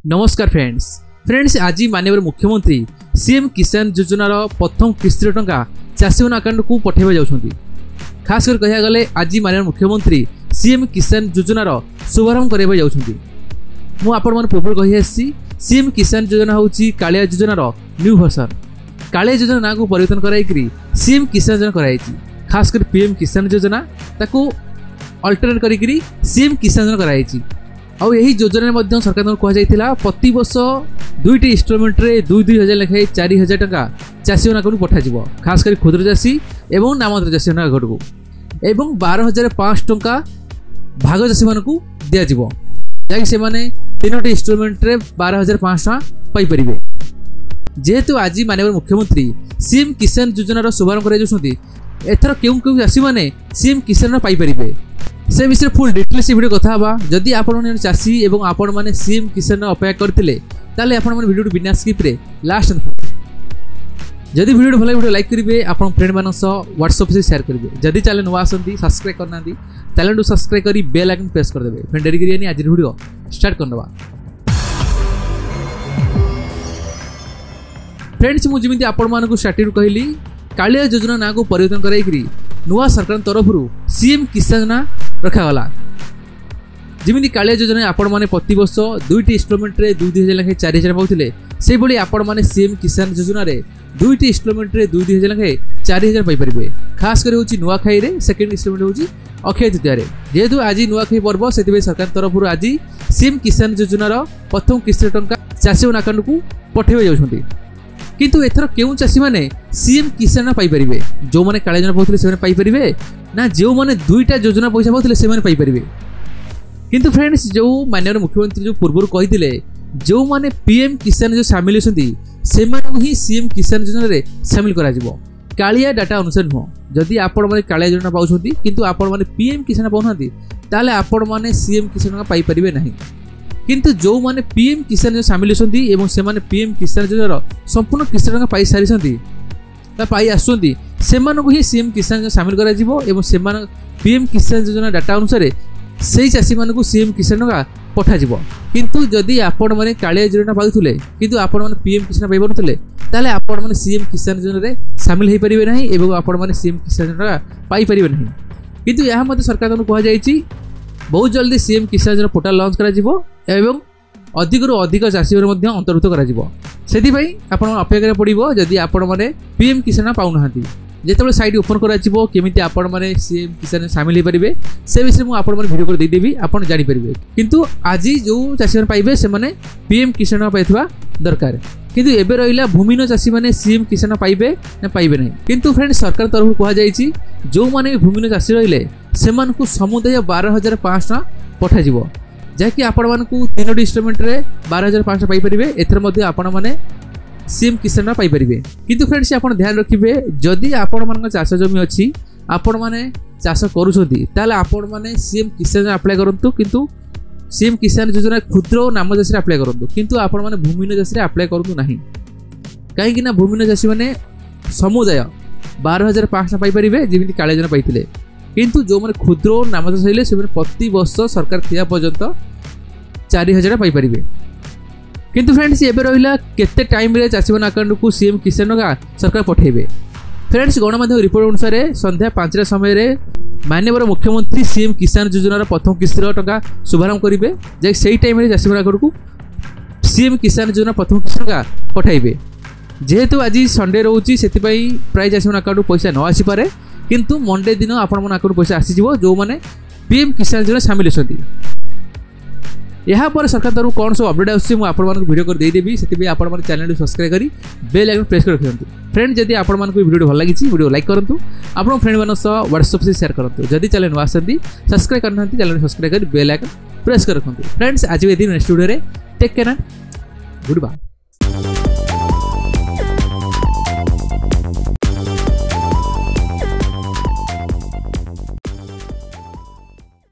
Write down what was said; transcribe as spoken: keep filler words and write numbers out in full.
नमस्कार friends friends आज माननीय मुख्यमंत्री सीएम किसान योजनार प्रथम किस्ती टंका चाषी अकाउंट को पठाइबा जाउछंती। खास कर कहिया गले आज माननीय मुख्यमंत्री सीएम किसान योजनार शुभारंभ करबा जाउछंती। मु आपण मन पूर्व कहि आसी सीएम किसान योजना होची कालिया योजनार न्यू वर्जन। कालिया योजना ना को परिवर्तन कराई सीएम किसान योजना कराई। खास कर पीएम किसान योजना ताको अल्टरनेट करी सीएम किसान योजना कराई। आउ यही योजना में सरकार कहुला प्रति वर्ष दुईटी इंस्टॉलमेंट रे दुई दुई हजार लेखाएं चार हजार टका चाषी अकाउंट पठाଯିव। खास कर क्षुद्र चाषी एवं नाममात्र चाषी अकाउंट को एवं बारह हजार पाँच टंका भाग चाषी मान दिज्व जहाँकि से तीनो इंस्टॉलमेंट रे बारह हजार पाँच टका पाइपर। जेहेतु आज माननीय मुख्यमंत्री सीएम किसान योजनार शुभारंभ कर एथर क्यों क्यों चाषी मैंने सीएम किसान पाइपर से विषय फुल डिटेल्स वीडियो कथा बा। जदि आपण माने चाषी एवं आपण माने सीएम किसान अपेक्षा करथिले ताले आपण माने वीडियो बिना स्किप रे लास्ट जदि वीडियो भले वीडियो लाइक करिवे आपण फ्रेंड मानन सह व्हाट्सएप से शेयर करिवे। जदि चैनल नुआ आसंती सब्सक्राइब करनांती चैनल को सब्सक्राइब करी बेल आइकन प्रेस कर देबे। फ्रेंड डेरी करियानी आज वीडियो स्टार्ट करनबा। फ्रेंड्स मु जिमिति आपण मानकु स्टार्टिंग कहली कालिया योजना ना को परिवर्तन कराई नुआ सरकार तरफ सीएम किसान योजना रखागला। जमी कालिया योजना आपण मैंने प्रति वर्ष दुईटी इंस्टॉलमेंट रे दुई दुई हजार लेखाएं चार हजार पाते से भाई आपण मैंने सीएम किसान योजना रे दुईटी इंस्टॉलमेंट रे दुई दुई हजार लेखाएं चार हजार पाइपर। खास कर होची नुआखाई रे सेकेंड इंस्टॉलमेंट होची अक्षय तृतीया रे। जेहेतु आज नुआखाई पर्व से सरकार तरफ आज सीएम किसान योजनार प्रथम किस्ती टंका चाषी अकाउंट को पठाइबा जाउछंती। किंतु एथर केउ चाषी माने सीएम किसान पाइपर जो माने कालिया योजना पाउथिले से पाइपर ना जो माने दुईटा योजना पैसा पाउथिले से पाइपर। किंतु फ्रेंड्स जो माननीय मुख्यमंत्री जो पूर्व कही जो माने पीएम किसान जो सामिल होती से ही सीएम किसान योजना रे सामिल करा जिवो। कालिया डाटा अनुसार नुह जदि आपण माने कालिया योजना पाउछंती किंतु आपण माने पीएम किसान पाउनांती ताले आपण माने सीएम किसान पाई परिबे नहीं। किंतु जो माने पीएम किसान जो सामिल होती एवं से माने पीएम किसान योजनार संपूर्ण किस्ती टंका पाई सारी पाई आसुंती से ही सीएम किसान सामिल करा जिवो एवं से पीएम किसान योजना डाटा अनुसार से चाषी मान सीएम किसान टंका पठाଯିव। किंतु जदि आपण माने कालिया योजना पाउथुले किंतु आपण माने पीएम किसान पाई पारुथुले ताले आपण माने सीएम किसान योजना रे सामिल हेई परिबे नाही एवं आपण माने सीएम किसान टंका पाई परिबे नाही। किंतु यह मते सरकार को कहा जायछि बहुत जल्दी सीएम किसान योजना पोर्टल लॉन्च करा जिवो एवं अधिक रु अधिक चाषी अंतर्भुक्त करा से अपेक्षा पड़ो। जदि आपण मैंने पीएम किसान पाऊना जिते साइट ओपन करमी आपण मैंने सीएम किसान सामिल हो पारे से विषय मुझे भिडियो कर देदेवी आपड़ जानीपर। किंतु आज जो चाषी पाइबे से पीएम किसान पाइबा दरकार। किंतु एबे रहिला भूमिहीन चाषी माने सीएम किसान पाइबे ना पाइबे नहीं। किंतु फ्रेंड्स सरकार तरफ कहा जायछि जो माने भूमिहीन चाषी रहिले सेमानकु समुदाय बारह हजार पाँच टका पठाजिवो जहाँकि आपण मानकु तीनोटी इंस्टॉलमेंट रे बारह हजार पाँच पाइपर। एथर मध्य आपण माने सीएम किसान पाइपर। किंतु फ्रेंड्स आपण ध्यान रखिबे जदि आपण मान चाष जमी अच्छी आपण माने चाष करूछंती ताले आपण माने सीएम किसान अप्लाई करंतु। किंतु सीएम किसान योजना क्षुद्र और नाम चाषी अप्लाई करंतु किंतु आपण माने भूमिहीन चाषी अप्लाई करंतु नाही। कहीं ना भूमिहीन चाषी माने समुदाय बारह हजार पाँच पाइपर जमी कालिया योजना पाइथिले। किंतु जो मैंने क्षुद्र और नाम चाषी से प्रति वर्ष सरकार थिया पर्यंत चार हजार पाइपर। किंतु फ्रेंड्स एबे रहिला केते टाइम रे चाषी मान अकाउंट को सीएम किसान टंका सरकार पठाइबे। फ्रेंड्स गणमाध्यम रिपोर्ट अनुसार संध्या पांचटा समय रे माननीय मुख्यमंत्री सीएम किसान योजनार प्रथम किस्ती टंका शुभारंभ करेंगे जैसे सही टाइम रे चाषी मान अकाउंट को सीएम किसान योजना प्रथम किस्ती टंका पठाइबे। जेहेतु आज संडे रोची से प्राय चाषी मान अकाउंट पैसा न आसी पारे किंतु मंडे दिन आपण मन अकाउंट पैसा आसीजिवो जो माने पीएम किसान योजना सामिल होती। यहाँ पर सरकार तरफ कौन सब अपडेट आसुच्छी मुझे आपण मानक वीडियो कर देदेवी से आपण माने चैनल को सब्सक्राइब करी बेल आइकन प्रेस कर रखियंतु। फ्रेंड जदि आपण मानक वीडियो भल लगी वीडियो लाइक करंतु आपण फ्रेंड मान सह व्हाट्सएप से शेयर करंतु। जदि चैनल नुआ आसंती सब्सक्राइब करना चैनल को सब्सक्राइब करी बेल आइकन प्रेस कर रखंतु। फ्रेंड्स आज ये दिन नेक्स्ट वीडियो रे take care and good bye.